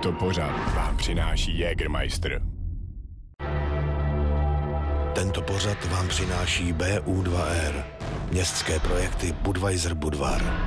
Tento pořad vám přináší Jägermeister. Tento pořad vám přináší BU2R. Městské projekty Budweiser Budvar.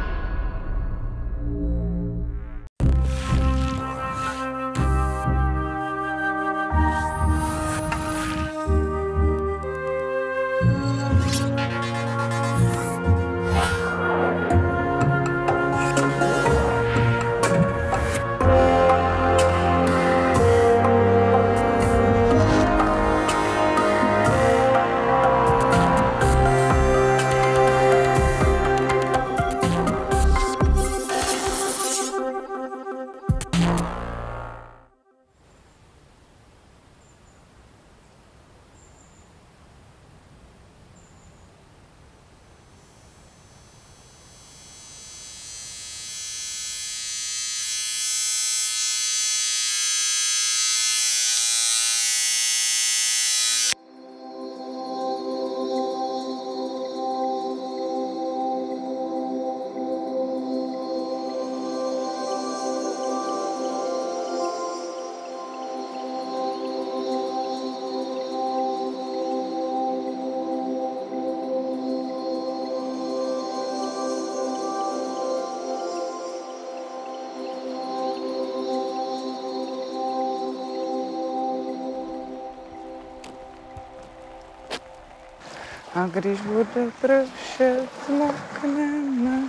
A když bude pršet, mokneme,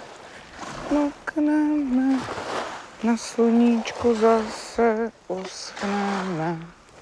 na sluníčku zase uschneme.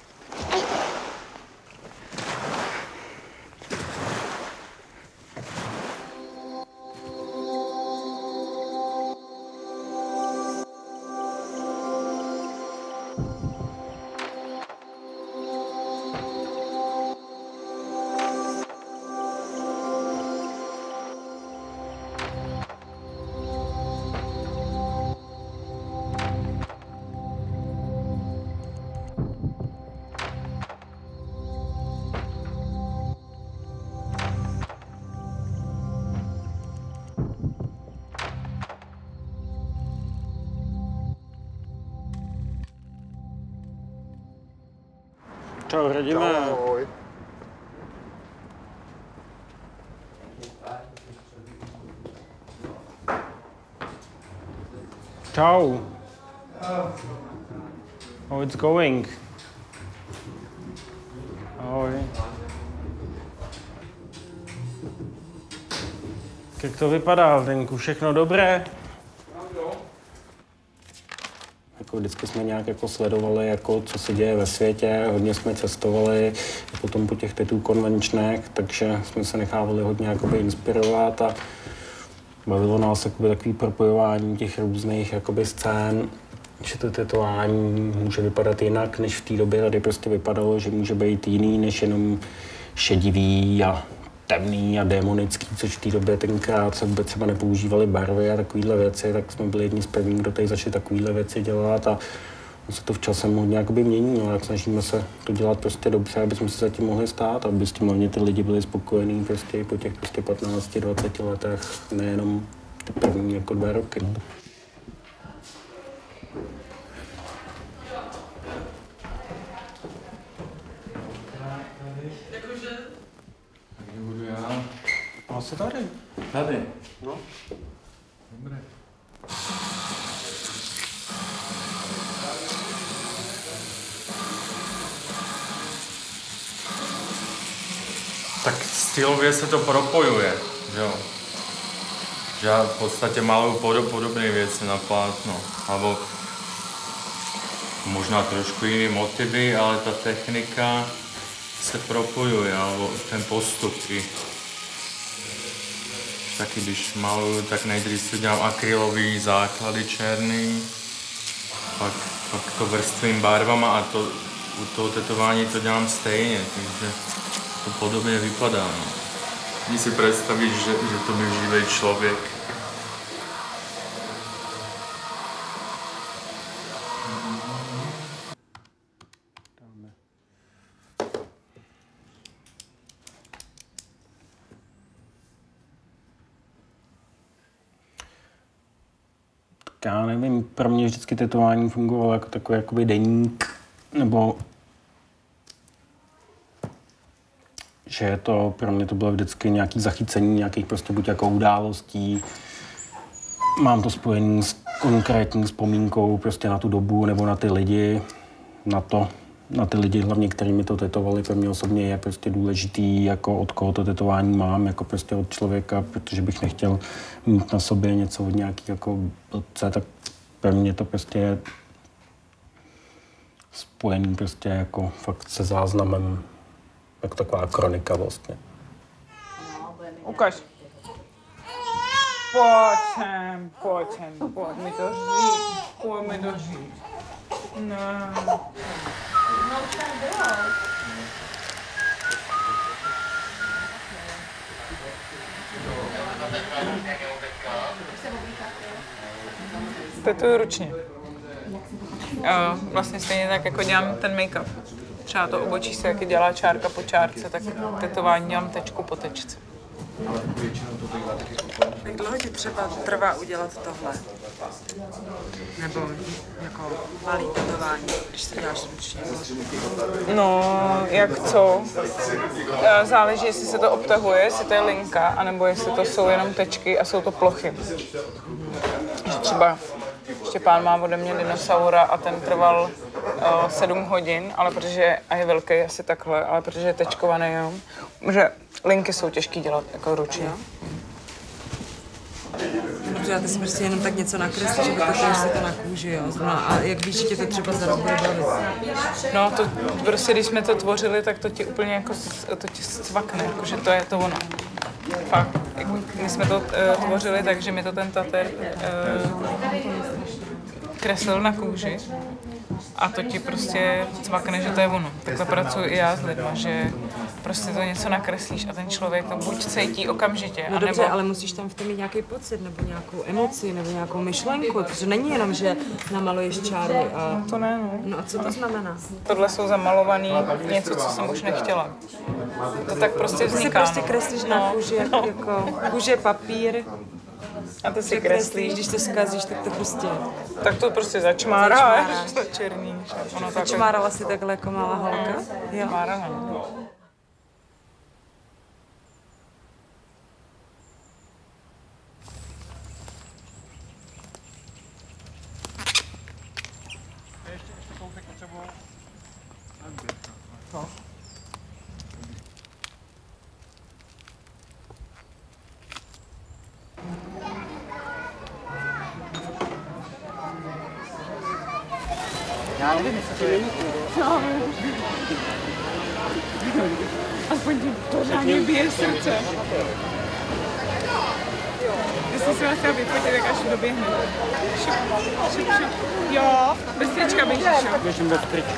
Čau, Radime. Ahoj. Čau. How it's going? Ahoj. Jak to vypadá, venku? Všechno dobré? Jako vždycky jsme nějak jako sledovali, jako, co se děje ve světě, hodně jsme cestovali, potom po těch titů konvenčních, takže jsme se nechávali hodně jakoby inspirovat a bavilo nás jakoby takový propojování těch různých jakoby scén, že to tetování může vypadat jinak, než v té době tady prostě vypadalo, že může být jiný, než jenom šedivý a temný a démonický, což v té době tenkrát se vůbec třeba nepoužívaly barvy a takovéhle věci, tak jsme byli jedni z prvních, kdo tady začali takovéhle věci dělat a se to v časem hodně jakoby mění, no, jak snažíme se to dělat prostě dobře, aby jsme se za tím mohli stát, aby s tím hlavně ty lidi byli spokojení prostě po těch prostě 15-20 letech, nejenom ty první jako 2 roky. Budu já. Asi tady. Tady. No. Dobré. Tak stylově se to propojuje, že jo. Že já v podstatě maluju podobné věci na plátno, alebo možná trošku jiný motivy, ale ta technika se propojuje, alebo ten postup i. Taky když maluju, tak nejdřív si dělám akrylový základy černý, pak to vrstvím barvama a to, u toho tetování to dělám stejně, takže to podobně vypadá. No. Když si představíš, že to byl živý člověk. Já nevím, pro mě vždycky tetování fungovalo jako takový jakoby deník, nebo že to pro mě to bylo vždycky nějaký zachycení nějakých prostě buď jako událostí. Mám to spojený s konkrétní vzpomínkou prostě na tu dobu nebo na ty lidi, na ty lidi hlavně, kteří mi to tetovali. Pro mě osobně je prostě důležitý, jako od koho to tetování mám, jako prostě od člověka, protože bych nechtěl mít na sobě něco od nějaký jako blbce, tak pro mě to prostě je spojený prostě jako fakt se záznamem, jako taková kronika vlastně. Ukaž. Pojď sem, pojď mi to říct. No. Tetuju ručně. Vlastně stejně tak, jako dělám ten make-up. Třeba to obočí se, jak dělá čárka po čárce, tak tetování dělám tečku po tečce. Jak dlouho ti třeba trvá udělat tohle? Nebo jako malý tetování, když to děláš ručně? No, jak co? Záleží, jestli se to obtahuje, jestli to je linka, anebo jestli to jsou jenom tečky a jsou to plochy. Že třeba Štěpán má ode mě dinosaura a ten trval 7 hodin, ale protože, a je velký asi takhle, ale protože je tečkovaný jenom, že linky jsou těžký dělat jako ručně. Dobře, a ty si prostě jenom tak něco nakreslíš, že vytetuješ si to na kůži, jo? A jak víš, že tě to třeba za rok bude bavit? No, to prostě, když jsme to tvořili, tak to ti úplně jako, to ti cvakne, jako, že to je to ono. Fakt, my jsme to tvořili, takže mi to ten tater kreslil na kůži a to ti prostě cvakne, že to je ono. Takhle pracuji i já s lidma, že prostě to něco nakreslíš a ten člověk to buď cítí okamžitě, No dobře, ale musíš tam v tom mít nějaký pocit, nebo nějakou emoci, nebo nějakou myšlenku. To není jenom, že namaluješ čáru a... To ne, no. No a co to znamená? Tohle jsou zamalovaný něco, co jsem už nechtěla. To tak prostě vzniká. Ty si prostě kreslíš na kůži, jako kůže, papír. A ty si kreslíš. Když to zkazíš, tak to prostě... Tak to prostě začmáráš. To je černý. Začmárala si takhle jako malá holka? Jo. Začmárala. Já nevím, jestli to je. Aspoň ti pořádně bije srdce. Jestli si vás chtěla vyfotit, tak až doběhne. Šup. Jo, bez trička běžíš, jo? Běžím bez trička.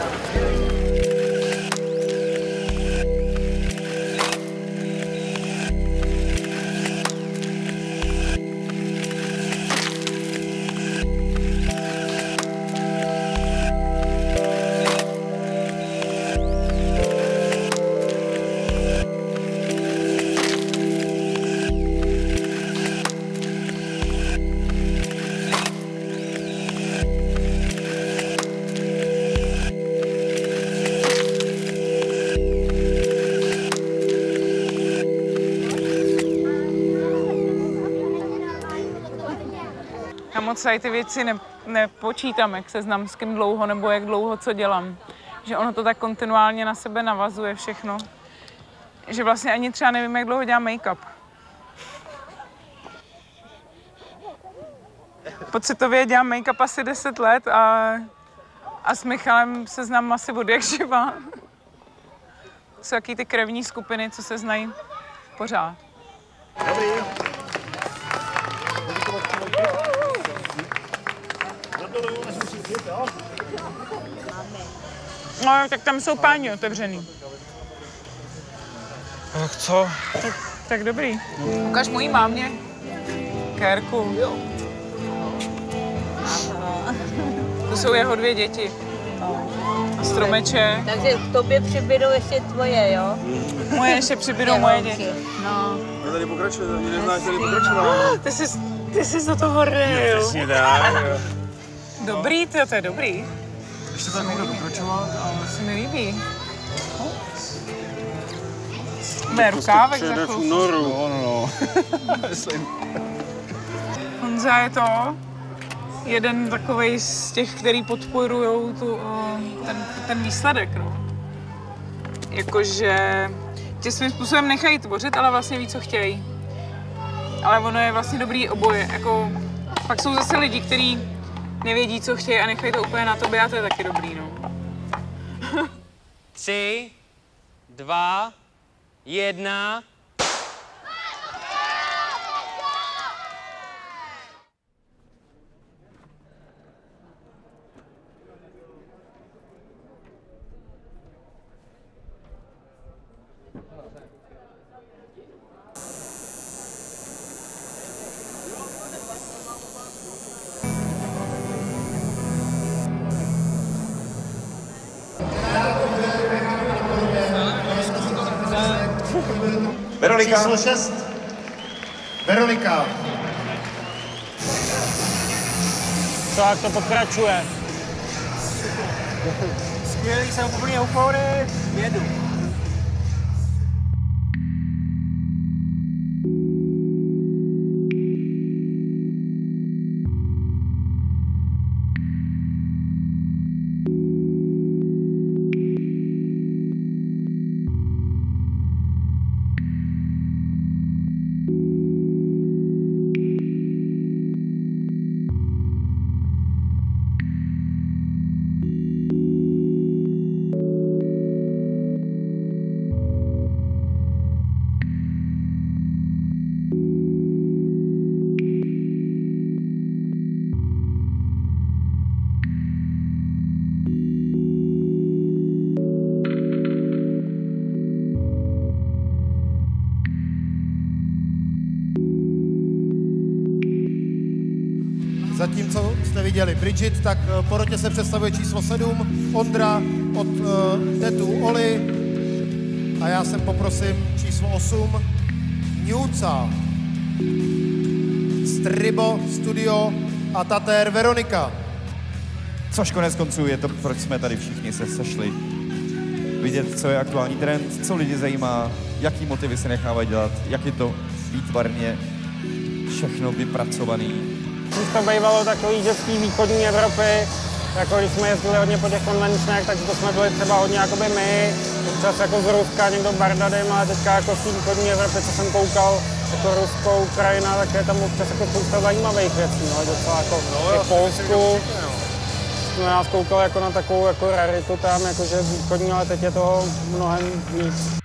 Já moc tady ty věci nepočítám, jak seznam s kým dlouho nebo jak dlouho co dělám. Že ono to tak kontinuálně na sebe navazuje všechno. Že vlastně ani třeba nevím, jak dlouho dělám make-up. Pocitově dělám make-up asi 10 let a s Michalem se znám asi od jak živa. Jsou jaký ty krevní skupiny, co se znají pořád. Dobrý. No, tak tam jsou páni otevřený. Tak co? Tak dobrý. Ukaž mojí mámě. Kérku. To jsou jeho 2 děti. A stromeček. Takže k tobě přibydou ještě tvoje, jo? Moje ještě přibydou moje děti. No. Já tady pokračuje, mě neznáš tady pokračovat. Ty jsi do toho ryl. Přesně tak. Dobrý, to je dobrý. Ještě tady budu pokračovat, ale Se mi líbí. Mé rukávek za chvilku. no. Honza je to jeden takovej z těch, který podporují ten výsledek, no. Jakože tě svým způsobem nechají tvořit, ale vlastně ví, co chtějí. Ale ono je vlastně dobrý oboje. Jako, pak jsou zase lidi, kteří nevědí, co chtějí a nechají to úplně na tobě a to je taky dobrý, no. 3, 2, 1. Veronika. Číslo 6. Veronika. Tak to pokračuje. Skvělý, jsem úplně euforii. Jedu. Zatímco jste viděli Bridget, tak porotě se představuje číslo 7, Ondra od tetu Oli a já sem poprosím číslo 8, Newca, Stribo Studio a Tatér Veronika. Což konec konců je to, proč jsme tady všichni se sešli. Vidět, co je aktuální trend, co lidi zajímá, jaký motivy se nechávají dělat, jak je to výtvarně všechno vypracovaný. Když to bývalo takový dětský východní Evropy, jako když jsme jezdili hodně po těch konvenčních, tak to jsme byli třeba hodně jakoby my, občas jako z Ruska, někdo Bardadym, ale teďka jako z té východní Evropy, co jsem koukal, jako Rusko, Ukrajina, tak je tam občas jako spousta zajímavých věcí, no, docela jako v Polsku. No, já zkoukal jako na takovou jako raritu tam, jakože východní, ale teď je toho mnohem víc.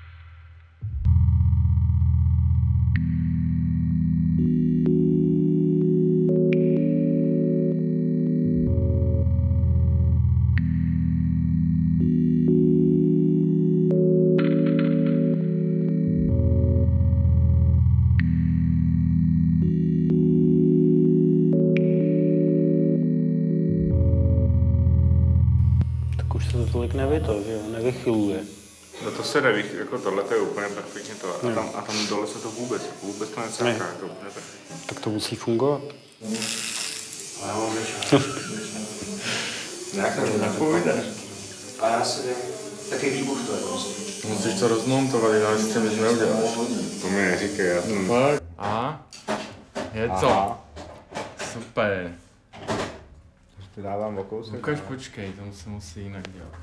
Tolik nevychyluje. No to se neví, jako tohle to je úplně perfektně to. A tam dole se to vůbec to nesáká, jako úplně perfektně. Tak to musí fungovat. Ale mám nějak to nepovídáš. A já si vím, taky výbuch to je prostě. Musíš to rozmontovat, jinak s tím nic neuděláš. To mi neříkej, já jsem... Aha, je to. Super. Ty dávám o kousek. Lukáš, počkej, to se musí jinak dělat.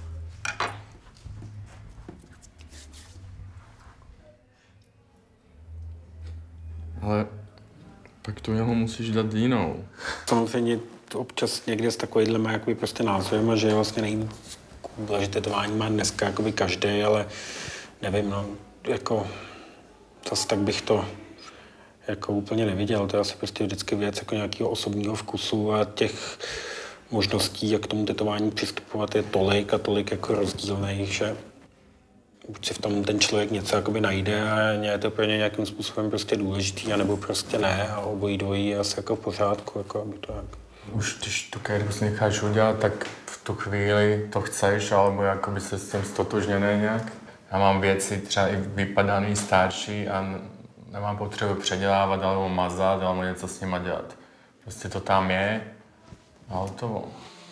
Ale pak tu jeho musíš dát jinou. Samozřejmě občas někde s takovýhle má jakoby prostě názorem, že vlastně nejvíc že tetování má dneska jakoby každý, ale nevím, no, jako zase tak bych to jako úplně neviděl. To je asi prostě vždycky věc jako nějakého osobního vkusu a těch možností, jak k tomu tetování přistupovat, je tolik a tolik jako rozdílných, že buď si v tom ten člověk něco jakoby najde a je to pro ně nějakým způsobem prostě důležitý, anebo prostě ne a obojí dvojí je asi jako v pořádku, jako aby to jak... Už když tu kérku si necháš udělat, tak v tu chvíli to chceš, alebo jakoby se s tím stotožněný nějak. Já mám věci třeba i vypadaný, starší a nemám potřebu předělávat, alebo mazat, alebo něco s nima dělat. Prostě to tam je a hotovo.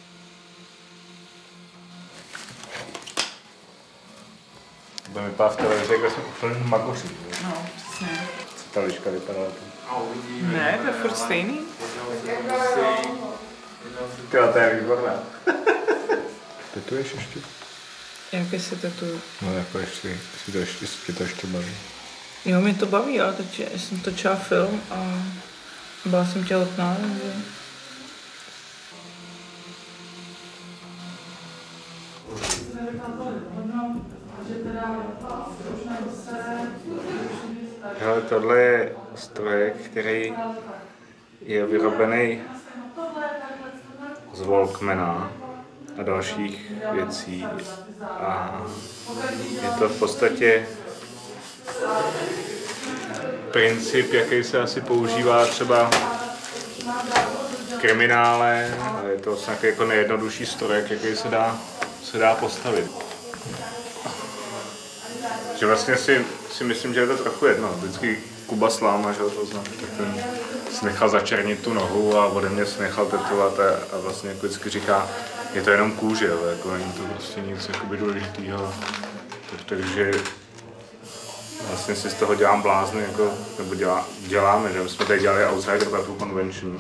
To vypadá v televizi, jako jsem úplně magoří. No, přesně. Co ta liška vypadala? Ne, to je furt stejný. Tyjo, to je výborná. Tetuješ ještě? Jak se tetuju? No jako ještě, jestli to ještě baví. Jo, mě to baví, ale teď jsem točila film a byla jsem těhotná, takže... Hele, tohle je strojek, který je vyrobený z Walkmana a dalších věcí. A je to v podstatě princip, jaký se asi používá třeba v kriminále. A je to vlastně jako nejjednodušší strojek, jaký se dá postavit. Že vlastně si myslím, že je to trochu jedno. Vždycky Kuba Sláma, že to znám, tak ten si nechal začernit tu nohu a ode mě si nechal tetovat a vlastně jako vždycky říká, je to jenom kůže, ale jako není to prostě nic jakoby důležitýho. Takže vlastně si z toho dělám blázny, jako, nebo děláme, že my jsme tady dělali Outsider Tattoo Convention.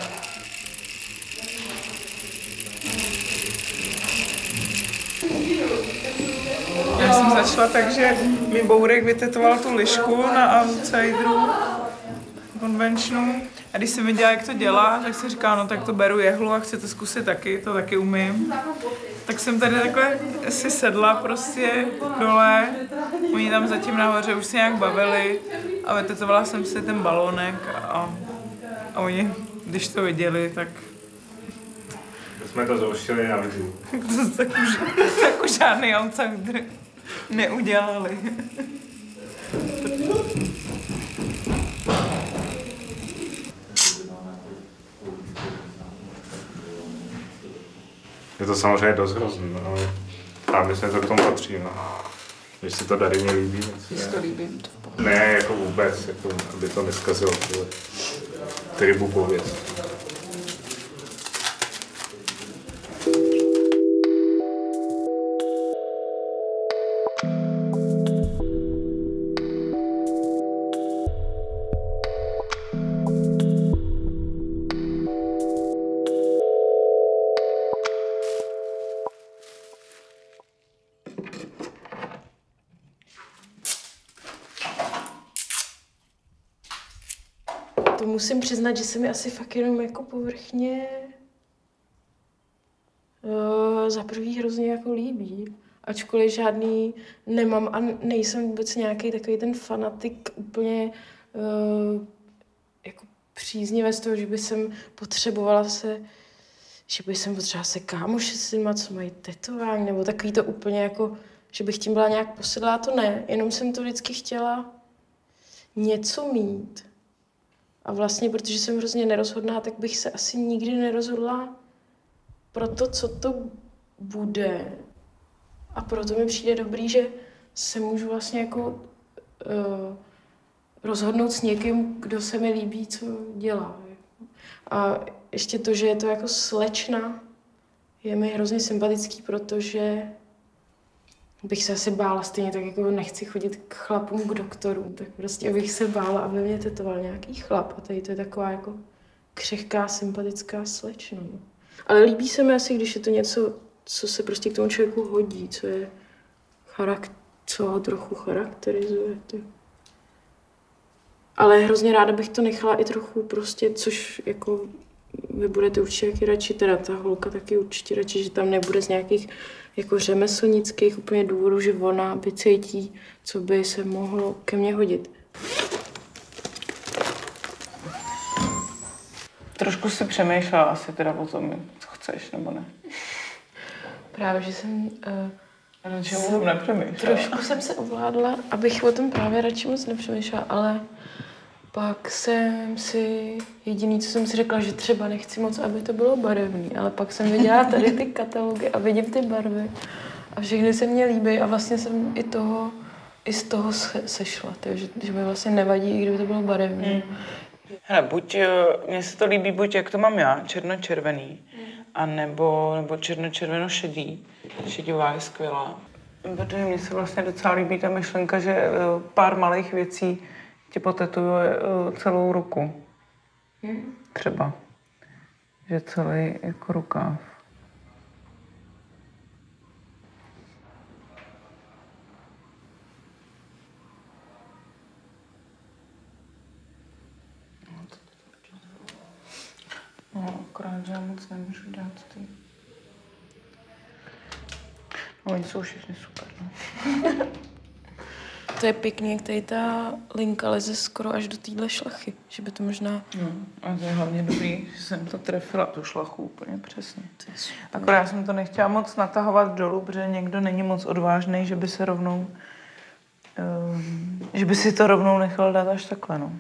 Já jsem začala tak, že mi Bourek vytetoval tu lišku na Outsideru Conventionu. A když jsem viděla, jak to dělá, tak jsem říkala, no tak to beru jehlu a chci to zkusit taky, to taky umím. Tak jsem tady takhle si sedla prostě dole, oni tam zatím nahoře už se nějak bavili a vytetovala jsem si ten balónek a oni, když to viděli, tak... Jsme to zrušili na videu. tak už žádný Outsider neudělali. Je to samozřejmě dost hrozný, ale tam myslím, to k tomu patří, no. Když si to Darině líbí. Když to líbím, to v pohodě. Ne, jako vůbec, jako, aby to neskazilo ty rybu pověst. To musím přiznat, že se mi asi fakt jenom jako povrchně za prvý hrozně jako líbí. Ačkoliv žádný nemám a nejsem vůbec nějaký takový ten fanatik úplně jako příznivec toho, že by jsem potřebovala se kámošit s těma, co mají tetování, nebo takový to úplně jako, že bych tím byla nějak posedlá, to ne. Jenom jsem to vždycky chtěla něco mít. A vlastně, protože jsem hrozně nerozhodná, tak bych se asi nikdy nerozhodla pro to, co to bude. A proto mi přijde dobrý, že se můžu vlastně jako rozhodnout s někým, kdo se mi líbí, co dělá. A ještě to, že je to jako slečna, je mi hrozně sympatický, protože bych se asi bála stejně, tak jako nechci chodit k chlapům, k doktorům, tak prostě bych se bála, aby mě tetoval nějaký chlap. A tady to je taková jako křehká, sympatická slečna. No. Ale líbí se mi asi, když je to něco, co se prostě k tomu člověku hodí, co ho trochu charakterizuje. Tak. Ale hrozně ráda bych to nechala i trochu prostě, což jako vy budete určitě taky radši, teda ta holka taky určitě radši, že tam nebude z nějakých jako řemeslnických úplně důvodů, že ona vycítí, co by se mohlo ke mně hodit. Trošku si přemýšlela asi teda o tom, co chceš, nebo ne? Právě, že jsem... nepřemýšlela. Trošku jsem se ovládla, abych o tom právě radši moc nepřemýšlela, ale pak jsem si, jediný, co jsem si řekla, že třeba nechci moc, aby to bylo barevný, ale pak jsem viděla tady ty katalogy a vidím ty barvy a všechny se mně líbí a vlastně jsem i z toho sešla, takže že mi vlastně nevadí, i kdyby to bylo barevný. Hele, buď mně se to líbí, buď jak to mám já, černo-červený, a nebo černo-červeno-šedý. Šedivá je skvělá. Protože mně se vlastně docela líbí ta myšlenka, že pár malých věcí ti potetuje celou ruku. Třeba. Že celý jako rukáv. No, akorát, že já moc nemůžu dát ty. No, oni jsou všichni super, no. To je pěkný, jak tady ta linka leze skoro až do téhle šlachy, že by to možná... No, a to je hlavně dobrý, že jsem to trefila, tu šlachu úplně přesně. Akorát já jsem to nechtěla moc natahovat dolů, protože někdo není moc odvážný, že by se rovnou... že by si to rovnou nechal dát až takhle, no.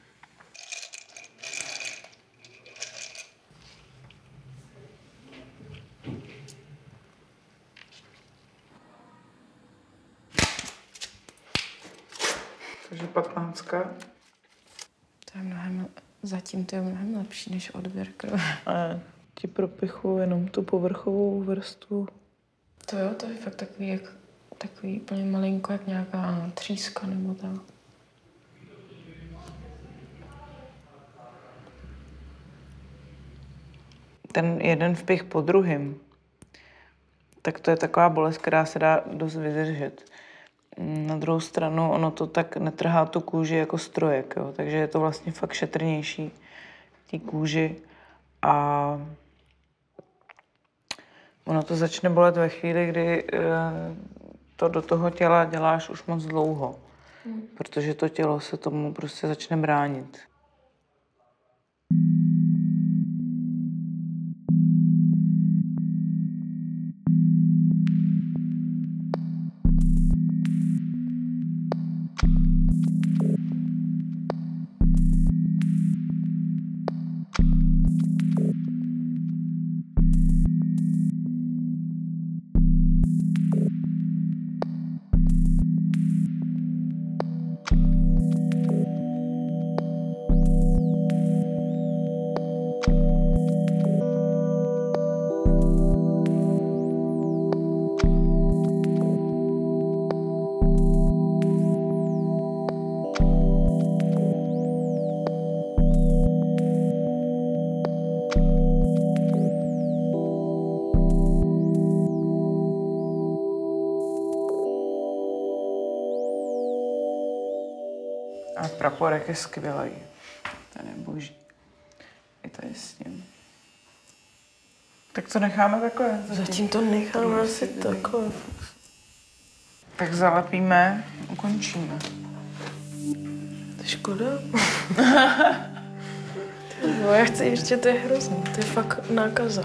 Takže patnáctka. To je mnohem, zatím to je mnohem lepší než odběr krve. A ti propichu jenom tu povrchovou vrstvu. To jo, to je fakt takový úplně malinko, jak nějaká tříska nebo tak. Ten jeden vpich po druhém, tak to je taková bolest, která se dá dost vydržet. Na druhou stranu ono to tak netrhá tu kůži jako strojek, jo? Takže je to vlastně fakt šetrnější té kůži a ono to začne bolet ve chvíli, kdy to do toho těla děláš už moc dlouho, protože to tělo se tomu prostě začne bránit. A praporek je skvělý. Ten je boží. I tady s ním. Tak to necháme takhle. Zatím to necháme asi takhle. Tak zalepíme, ukončíme. To je škoda. No, já chci ještě, to je hrozný. To je fakt nákaza.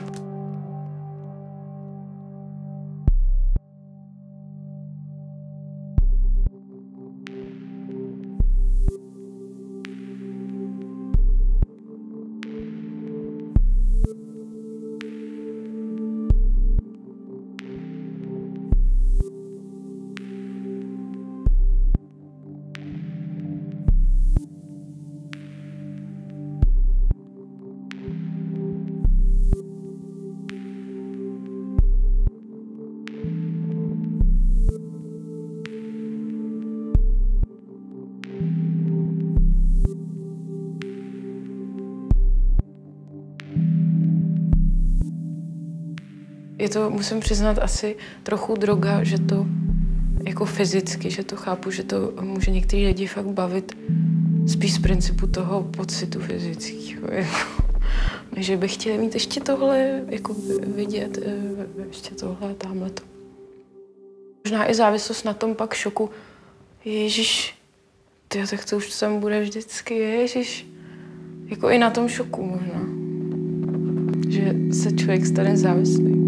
Je to, musím přiznat, asi trochu droga, že to jako fyzicky, že to chápu, že to může některý lidi fakt bavit spíš z principu toho pocitu fyzického. Že bych chtěla mít ještě tohle, jako vidět, ještě tohle a tamhleto. Možná i závislost na tom pak šoku. Ježíš, tyjo, tak to už tam bude vždycky, ježíš. Jako i na tom šoku možná. Že se člověk stane závislý.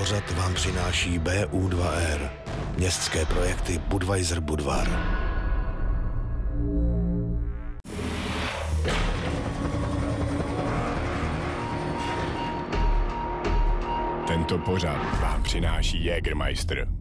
pořad vám přináší BU2R. Městské projekty Budweiser Budvar. Tento pořad vám přináší Jägermeister.